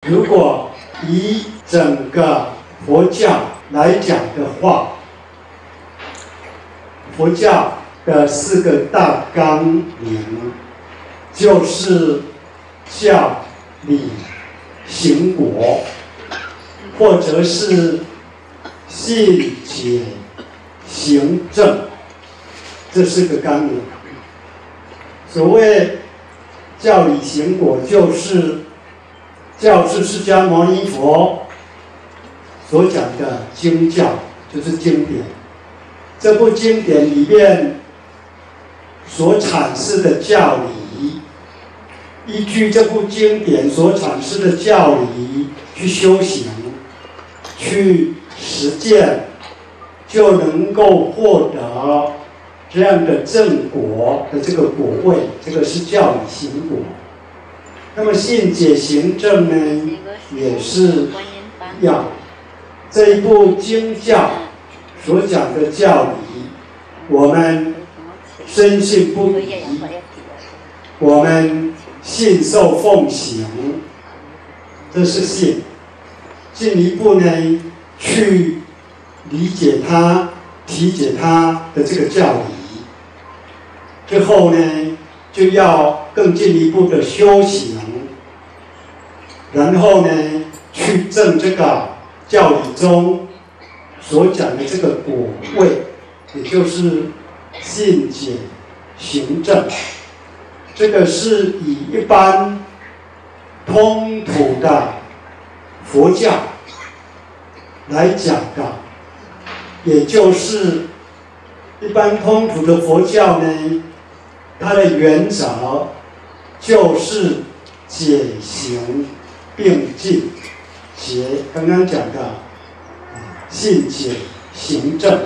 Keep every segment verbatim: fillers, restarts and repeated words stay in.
如果以整个佛教来讲的话，佛教的四个大纲领就是教、理、行、果，或者是信、解、行、证，这四个纲领。所谓教、理、行、果，就是教是释迦牟尼佛所讲的经教，就是经典。这部经典里面所阐释的教理，依据这部经典所阐释的教理去修行、去实践，就能够获得这样的正果的这个果位，这个是教理行果。那么信解行证呢，也是一样。这一部经教所讲的教理，我们深信不疑，我们信受奉行，这是信。进一步呢，去理解它、体解它的这个教理，之后呢，就要更进一步的修行，然后呢，去证这个教理中所讲的这个果位，也就是信解行证。这个是以一般通途的佛教来讲的，也就是一般通途的佛教呢，它的原则就是解行并进。解刚刚讲的信解行证。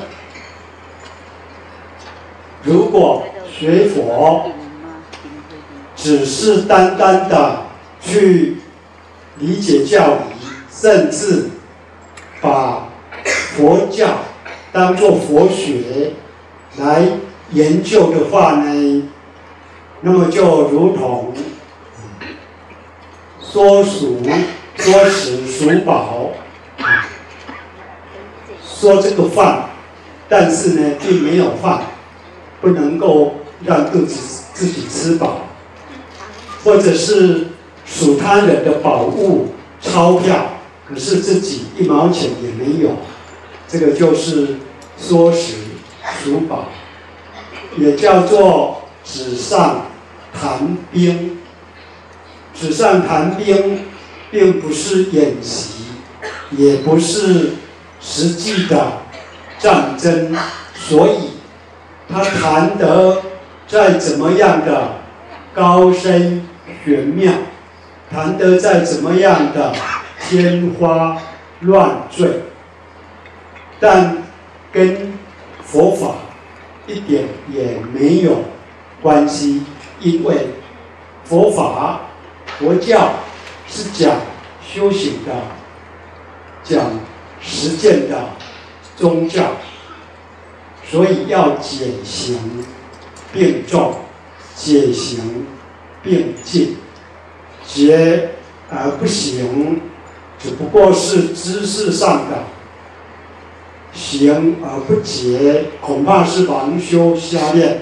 如果学佛只是单单的去理解教理，甚至把佛教当作佛学来研究的话呢，那么就如同说俗、说食、数宝，说这个饭，但是呢，并没有饭，不能够让肚子自己吃饱，或者是数他人的宝物、钞票，可是自己一毛钱也没有，这个就是说食、数宝，也叫做纸上谈兵。纸上谈兵，并不是演习，也不是实际的战争，所以他谈得再怎么样的高深玄妙，谈得再怎么样的天花乱坠，但跟佛法一点也没有关系，因为佛法佛教是讲修行的，讲实践的宗教，所以要解行并重，解行并进，解而不行，只不过是知识上的；行而不解，恐怕是盲修瞎练。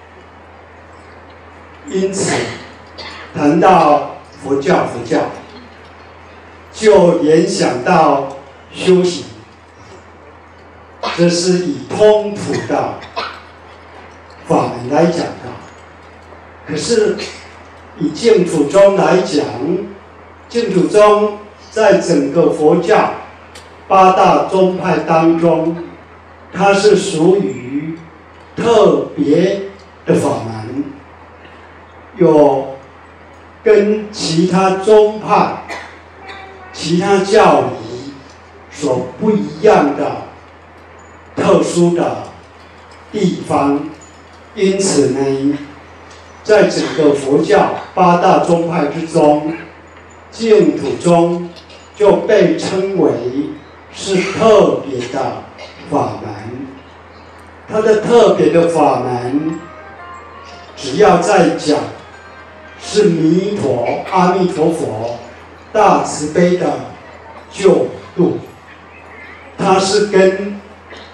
因此，谈到佛教，佛教就联想到修行，这是以通途的法门来讲的。可是以净土宗来讲，净土宗在整个佛教八大宗派当中，它是属于特别的法门，有跟其他宗派、其他教理所不一样的特殊的地方。因此呢，在整个佛教八大宗派之中，净土宗就被称为是特别的法门。它的特别的法门，只要在讲是弥陀阿弥陀佛大慈悲的救度，它是跟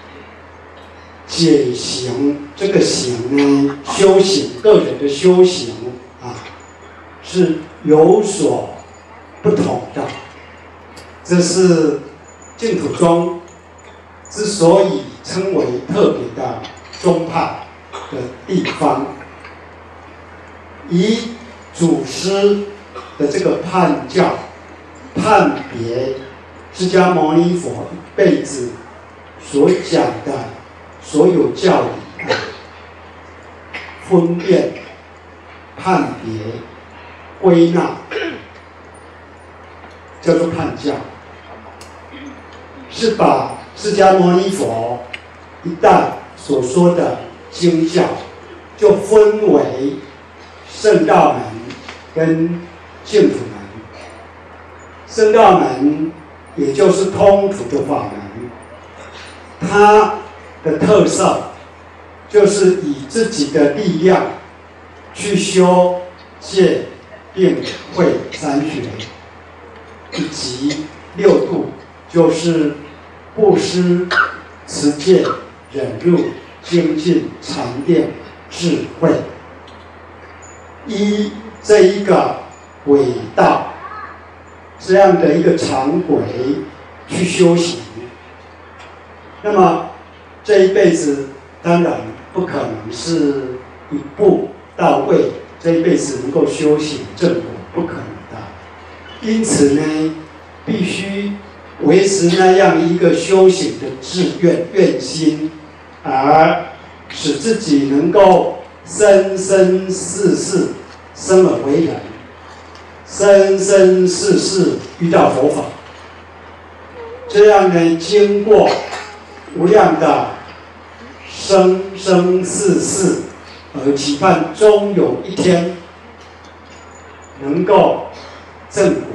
解行这个行呢，修行个人的修行啊，是有所不同的。这是净土宗之所以称为特别的宗派的地方。以祖师的这个判教判别释迦牟尼佛一辈子所讲的所有教理，分辨、判别、归纳，叫做判教，是把释迦牟尼佛一旦所说的经教，就分为圣道门跟净土门。圣道门也就是通途的法门，它的特色就是以自己的力量去修戒、定、慧三学，以及六度，就是布施、持戒、忍辱、精进、禅定、智慧，依这一个轨道，这样的一个常轨去修行。那么这一辈子当然不可能是一步到位，这一辈子能够修行正果，不可能的。因此呢，必须维持那样一个修行的志愿愿心，而使自己能够生生世世生而为人，生生世世遇到佛法。这样呢，经过无量的生生世世，而期盼终有一天能够正果。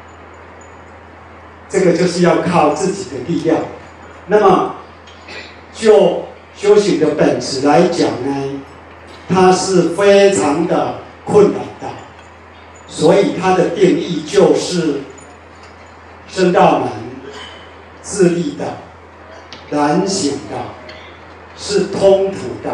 这个就是要靠自己的力量。那么就修行的本质来讲呢，它是非常的困难的，所以它的定义就是圣道门自立的、难行的，是通途的，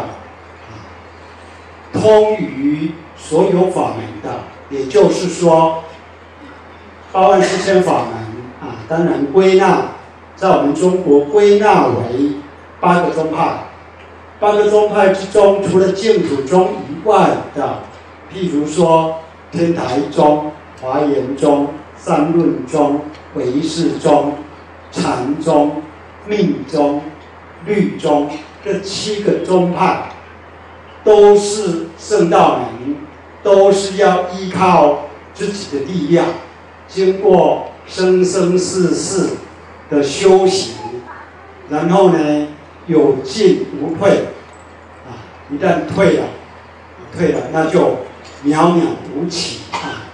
通于所有法门的。也就是说，八万四千法门啊，当然归纳在我们中国归纳为八个宗派。八个宗派之中，除了净土宗以外的，譬如说天台宗、华严宗、三论宗、唯识宗、禅宗、密宗、律宗，这七个宗派都是圣道门，都是要依靠自己的力量，经过生生世世的修行，然后呢有进无退，啊，一旦退了，退了那就渺渺无期啊。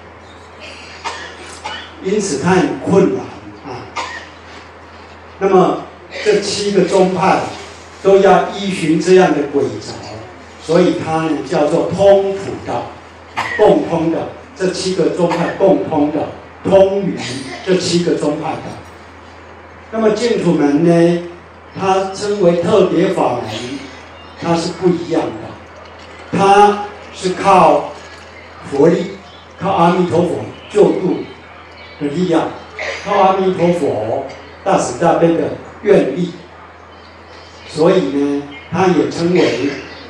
因此它很困难啊。那么这七个宗派都要依循这样的轨轴，所以它呢叫做通途的、共通的。这七个宗派共通的，通于这七个宗派的。那么净土门呢，它称为特别法门，它是不一样的。它是靠佛力，靠阿弥陀佛救度的力量，靠阿弥陀佛大慈大悲的愿力，所以呢，它也称为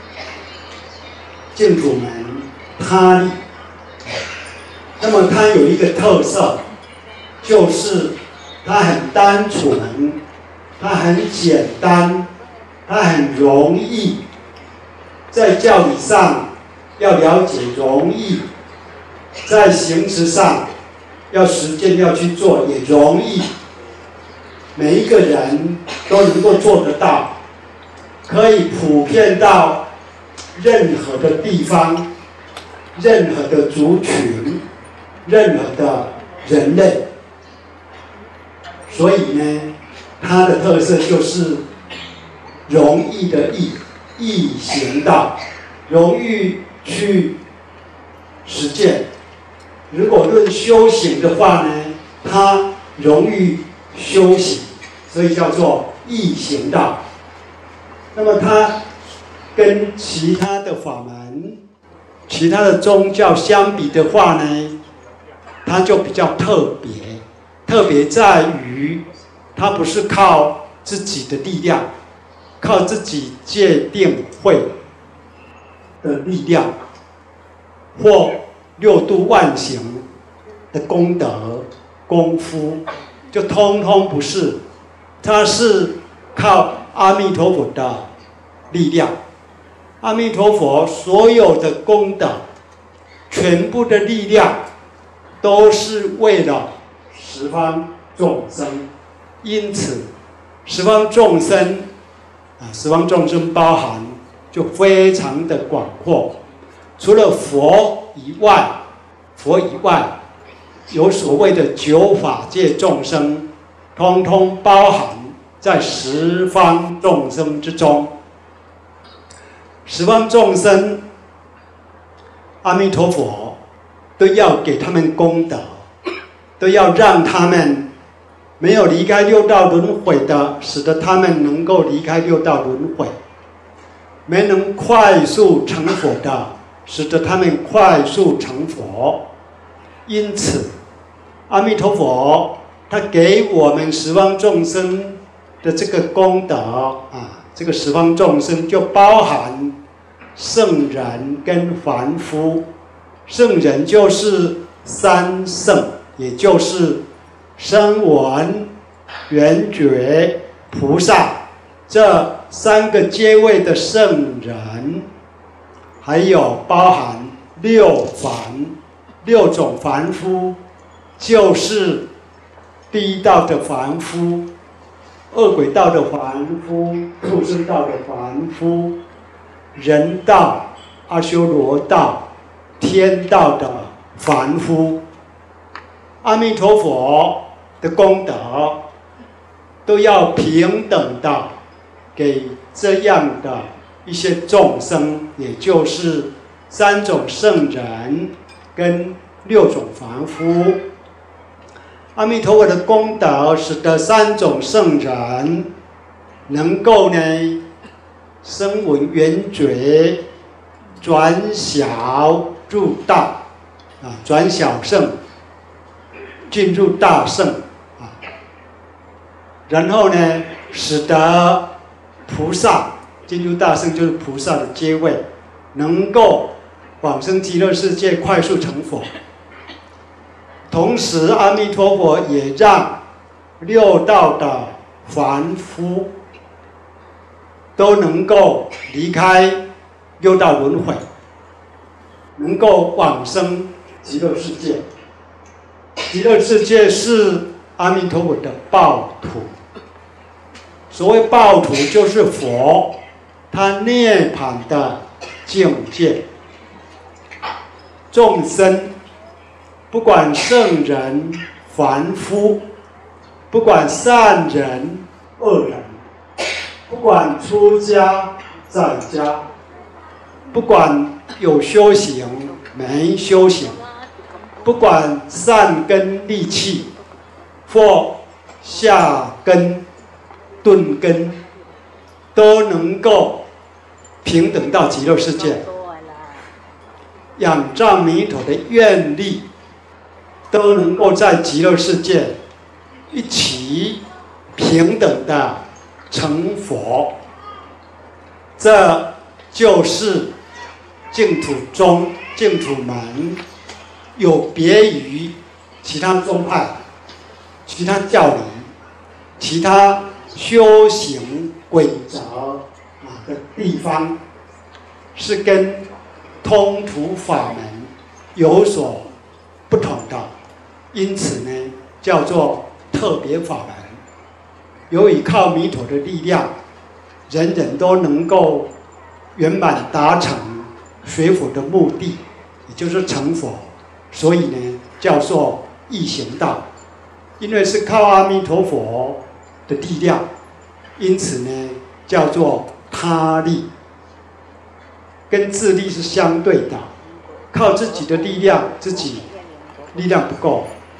净土门他力。那么它有一个特色，就是它很单纯，它很简单，它很容易，在教理上要了解容易，在行持上要实践要去做也容易，每一个人都能够做得到，可以普遍到任何的地方、任何的族群、任何的人类。所以呢，它的特色就是容易的易，易行道，容易去实践。如果论修行的话呢， 它容易修行，所以叫做易行道。那么它跟其他的法门、其他的宗教相比的话呢，它就比较特别，特别在于它不是靠自己的力量，靠自己戒定慧的力量，或六度万行的功德功夫，就通通不是，它是靠阿弥陀佛的力量。阿弥陀佛所有的功德，全部的力量，都是为了十方众生。因此，十方众生啊，十方众生包含就非常的广阔。除了佛以外，佛以外，有所谓的九法界众生，通通包含在十方众生之中。十方众生，阿弥陀佛都要给他们功德，都要让他们没有离开六道轮回的，使得他们能够离开六道轮回；没能快速成佛的，使得他们快速成佛。因此，阿弥陀佛他给我们十方众生的这个功德啊，这个十方众生就包含圣人跟凡夫。圣人就是三圣，也就是声闻、缘觉、菩萨这三个阶位的圣人，还有包含六凡，六种凡夫，就是第一道的凡夫、恶鬼道的凡夫、畜生道的凡夫、人道、阿修罗道、天道的凡夫。阿弥陀佛的功德都要平等的给这样的一些众生，也就是三种圣人跟六种凡夫。阿弥陀佛的功德使得三种圣人能够呢声闻缘觉转小入大啊，转小圣进入大圣啊，然后呢使得菩萨进入大圣，就是菩萨的阶位，能够往生极乐世界，快速成佛。同时，阿弥陀佛也让六道的凡夫都能够离开六道轮回，能够往生极乐世界。极乐世界是阿弥陀佛的报土。所谓报土，就是佛他涅槃的境界。众生不管圣人、凡夫，不管善人、恶人，不管出家在家，不管有修行没修行，不管善根利器或下根顿根，都能够平等到极乐世界。仰仗弥陀的愿力，都能够在极乐世界一起平等的成佛。这就是净土宗、净土门有别于其他宗派、其他教理、其他修行规则啊的地方，是跟通途法门有所不同的，因此呢，叫做特别法门。由于靠弥陀的力量，人人都能够圆满达成学佛的目的，也就是成佛，所以呢，叫做易行道。因为是靠阿弥陀佛的力量，因此呢，叫做他力。跟自力是相对的，靠自己的力量，自己力量不够，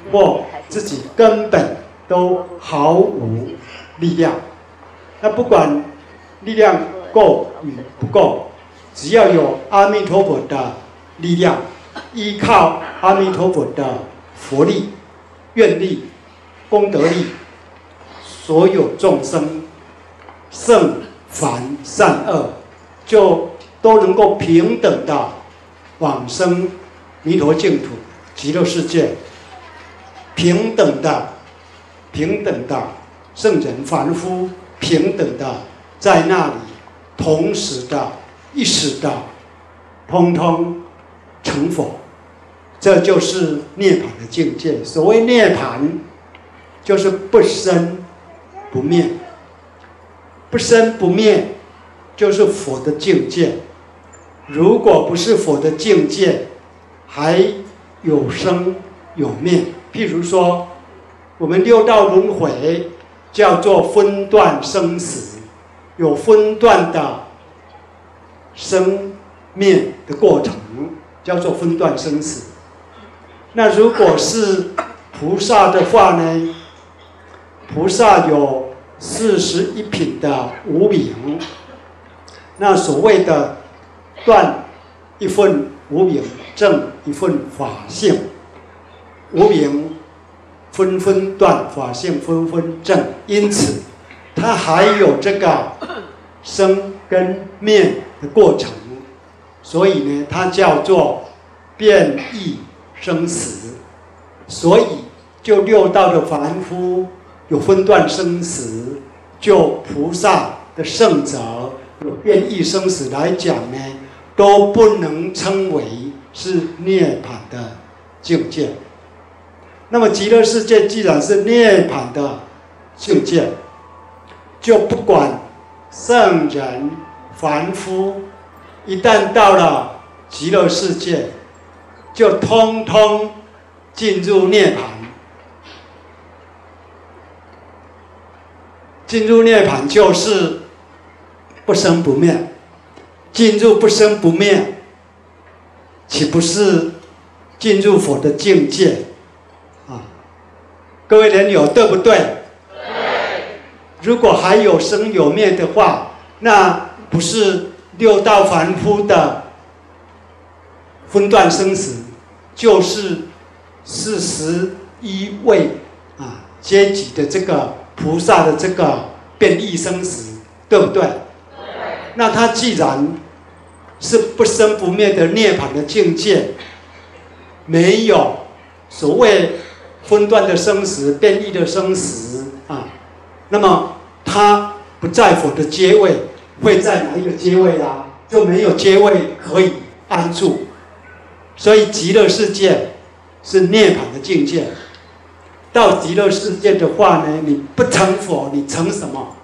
或自己根本都毫无力量。那不管力量够与不够，只要有阿弥陀佛的力量，依靠阿弥陀佛的佛力、愿力、功德力，所有众生圣凡善恶，就都能够平等的往生弥陀净土、极乐世界，平等的、平等的圣人凡夫，平等的在那里，同时的、一时的，通通成佛。这就是涅槃的境界。所谓涅槃，就是不生不灭。不生不灭，就是佛的境界。如果不是佛的境界，还有生有灭。譬如说，我们六道轮回叫做分段生死，有分段的生灭的过程，叫做分段生死。那如果是菩萨的话呢？菩萨有四十一品的无明，那所谓的断一份无明，证一份法性。无明纷纷断，法性纷纷证，因此它还有这个生跟灭的过程，所以呢，它叫做变异生死。所以就六道的凡夫有分段生死，就菩萨的圣者有变异生死来讲呢，都不能称为是涅槃的境界。那么极乐世界既然是涅槃的境界，就不管圣人凡夫，一旦到了极乐世界，就通通进入涅槃。进入涅槃就是不生不灭，进入不生不灭，岂不是进入佛的境界啊？各位人友，对不对？对。如果还有生有灭的话，那不是六道凡夫的分段生死，就是四十一位啊阶级的这个菩萨的这个变异生死，对不对？对。那他既然是不生不灭的涅槃的境界，没有所谓分段的生死、变异的生死啊，那么他不在佛的阶位，会在哪一个阶位啊？就没有阶位可以安住。所以极乐世界是涅槃的境界。到极乐世界的话呢，你不成佛，你成什么？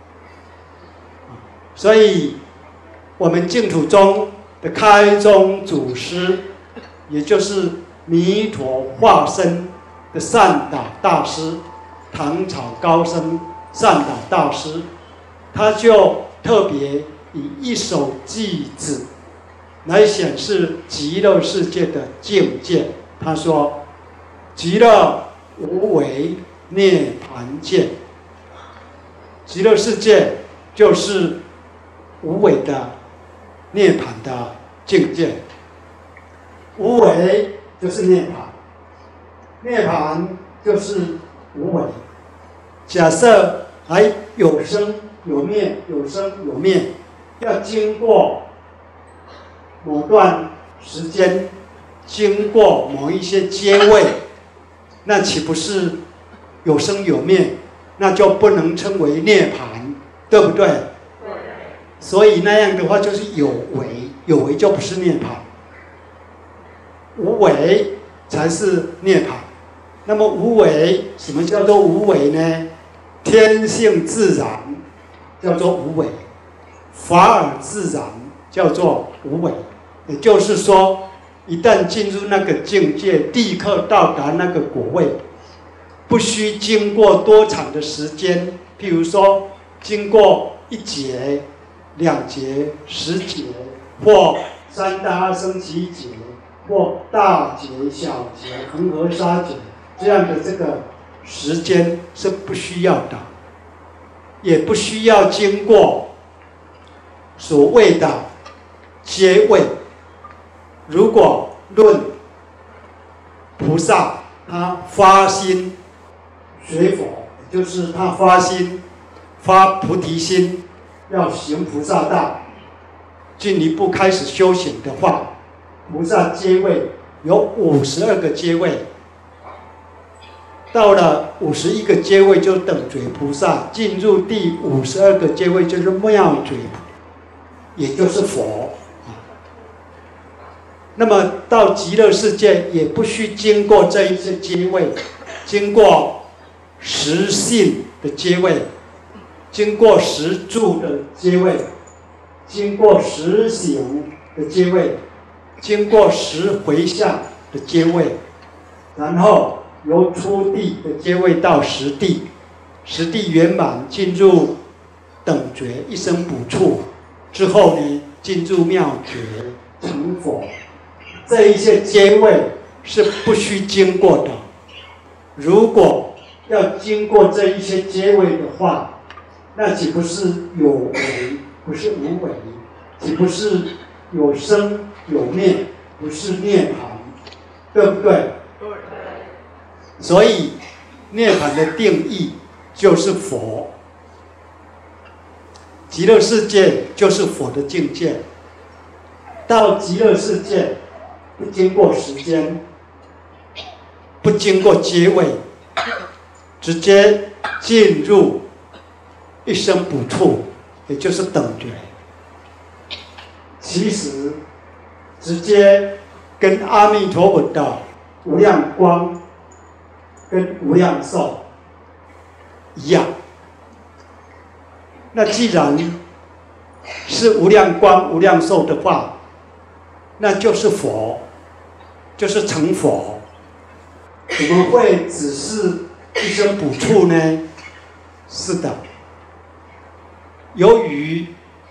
所以，我们净土宗的开宗祖师，也就是弥陀化身的善导大师，唐朝高僧善导大师，他就特别以一首偈子来显示极乐世界的境界。他说：“极乐无为涅槃界。”极乐世界就是无为的涅槃的境界。无为就是涅槃，涅槃就是无为。假设还有生有灭，有生有灭，要经过某段时间，经过某一些阶位，那岂不是有生有灭？那就不能称为涅槃，对不对？对。所以那样的话就是有为，有为就不是涅槃，无为才是涅槃。那么无为，什么叫做无为呢？天性自然叫做无为，法尔自然叫做无为。也就是说，一旦进入那个境界，立刻到达那个果位，不需经过多长的时间。譬如说，经过一劫、两劫、十劫，或三大阿僧祇劫，或大劫、小劫、恒河沙劫， 这样的这个时间是不需要的，也不需要经过所谓的阶位。如果论菩萨他发心学佛，也就是他发心发菩提心，要行菩萨道，进一步开始修行的话，菩萨阶位有五十二个阶位，到了五十一个阶位就等觉菩萨，进入第五十二个阶位就是妙觉，也就是佛。那么到极乐世界也不需经过这一些阶位，经过十信的阶位，经过十住的阶位，经过十行的阶位，经过十回向的阶位，然后由初地的阶位到十地，十地圆满进入等觉一生补处之后呢，进入妙觉成佛。这一些阶位是不需经过的。如果要经过这一些阶位的话，那岂不是有为，不是无为？岂不是有生有灭，不是涅槃？对不对？对。所以涅槃的定义就是佛，极乐世界就是佛的境界。到极乐世界不经过时间，不经过阶位，直接进入一生补处，也就是等觉。其实直接跟阿弥陀佛的无量光跟无量寿一样。那既然是无量光无量寿的话，那就是佛，就是成佛。怎么会只是一生补处呢？是的，由于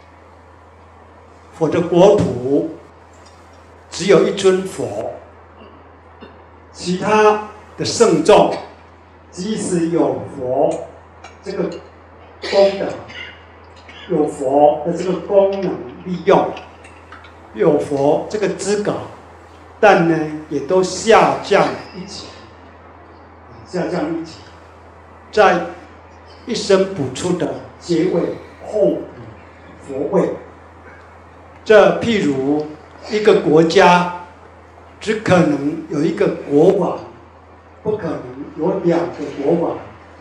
佛的国土只有一尊佛，其他的圣众即使有佛这个功德，有佛的这个功能利用，有佛这个资格，但呢也都下降一级，下降一级，在一生补处的结尾后补佛位。这譬如一个国家只可能有一个国王，不可能有两个国王。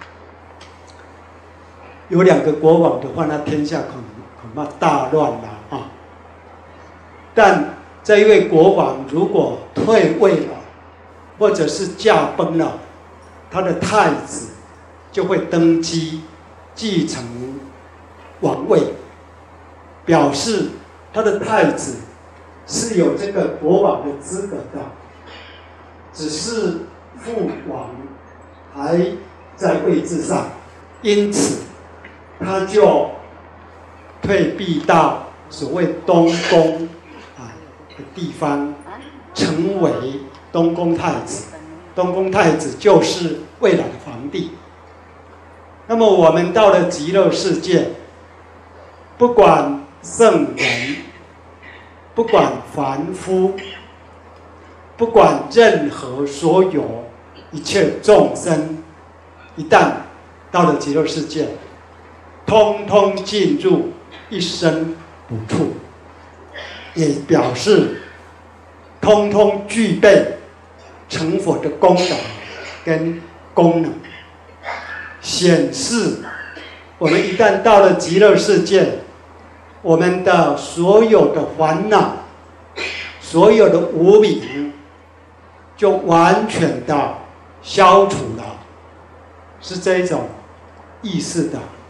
有两个国王的话，那天下可能恐怕大乱了啊！但这一位国王如果退位了，或者是驾崩了，他的太子就会登基继承王位，表示他的太子是有这个国王的资格的，只是父王还在位置上，因此他就退避到所谓东宫啊的地方，成为东宫太子。东宫太子就是未来的皇帝。那么我们到了极乐世界，不管圣人，不管凡夫，不管任何所有一切众生，一旦到了极乐世界，通通进入一生补处，也表示通通具备成佛的功能跟功能，显示我们一旦到了极乐世界，我们的所有的烦恼，所有的无明，就完全的消除了，是这一种意思的。